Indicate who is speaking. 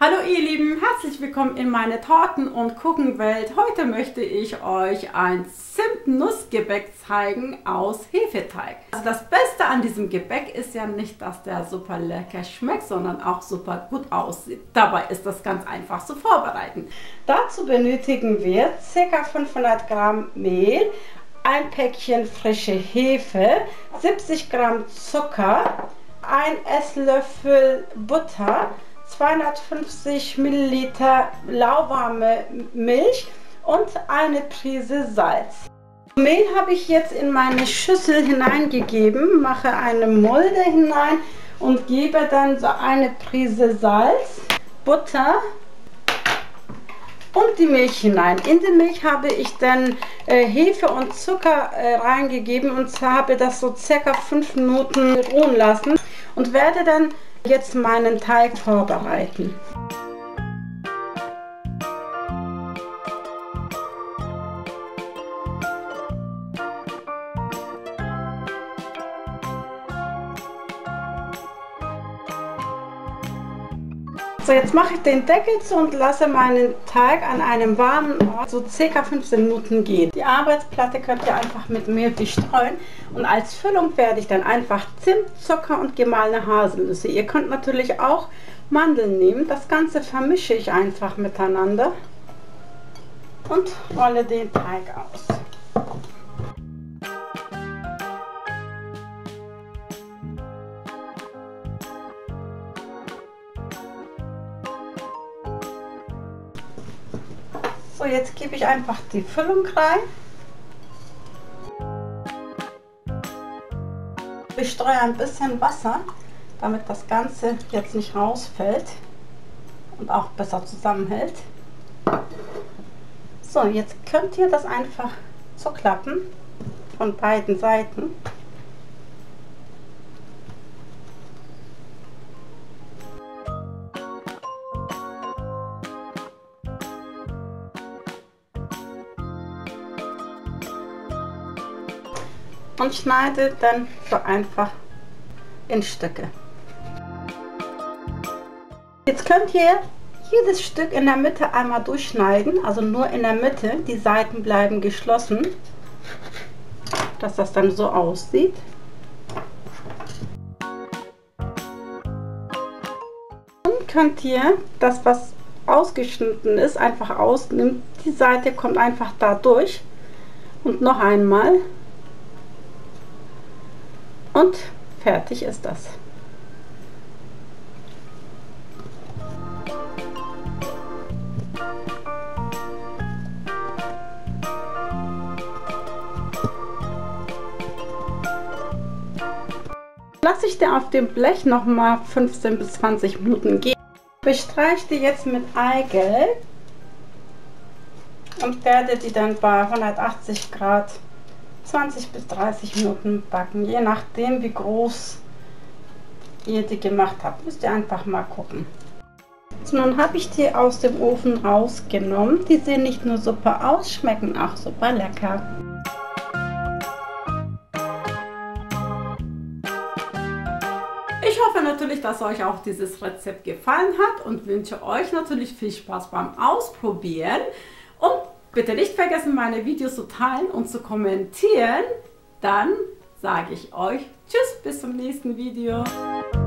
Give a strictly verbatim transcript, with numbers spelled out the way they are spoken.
Speaker 1: Hallo ihr Lieben, herzlich willkommen in meine Torten- und Kuchenwelt. Heute möchte ich euch ein Zimt-Nuss-Gebäck zeigen aus Hefeteig. Also das Beste an diesem Gebäck ist ja nicht, dass der super lecker schmeckt, sondern auch super gut aussieht. Dabei ist das ganz einfach zu vorbereiten. Dazu benötigen wir ca. fünfhundert Gramm Mehl, ein Päckchen frische Hefe, siebzig Gramm Zucker, ein Esslöffel Butter, zweihundertfünfzig Milliliter lauwarme Milch und eine Prise Salz. Mehl habe ich jetzt in meine Schüssel hineingegeben, mache eine Mulde hinein und gebe dann so eine Prise Salz, Butter und die Milch hinein. In die Milch habe ich dann äh, Hefe und Zucker äh, reingegeben und zwar habe das so circa fünf Minuten ruhen lassen und werde dann jetzt meinen Teig vorbereiten. So, jetzt mache ich den Deckel zu und lasse meinen Teig an einem warmen Ort so circa fünfzehn Minuten gehen. Die Arbeitsplatte könnt ihr einfach mit Mehl bestreuen und als Füllung werde ich dann einfach Zimt, Zucker und gemahlene Haselnüsse. Ihr könnt natürlich auch Mandeln nehmen. Das Ganze vermische ich einfach miteinander und rolle den Teig aus. So, jetzt gebe ich einfach die Füllung rein. Ich streue ein bisschen Wasser, damit das Ganze jetzt nicht rausfällt und auch besser zusammenhält. So, jetzt könnt ihr das einfach zuklappen von beiden Seiten. Und schneide dann so einfach in Stücke. Jetzt könnt ihr jedes Stück in der Mitte einmal durchschneiden, also nur in der Mitte, die Seiten bleiben geschlossen, dass das dann so aussieht. Und könnt ihr das, was ausgeschnitten ist, einfach ausnehmen. Die Seite kommt einfach da durch und noch einmal. Und fertig ist das. Lasse ich den auf dem Blech noch mal fünfzehn bis zwanzig Minuten gehen. Bestreiche die jetzt mit Eigelb und werde die dann bei hundertachtzig Grad zwanzig bis dreißig Minuten backen, je nachdem wie groß ihr die gemacht habt. Müsst ihr einfach mal gucken. So, nun habe ich die aus dem Ofen rausgenommen. Die sehen nicht nur super aus, schmecken auch super lecker. Ich hoffe natürlich, dass euch auch dieses Rezept gefallen hat und wünsche euch natürlich viel Spaß beim Ausprobieren. Und bitte nicht vergessen, meine Videos zu teilen und zu kommentieren. Dann sage ich euch Tschüss, bis zum nächsten Video.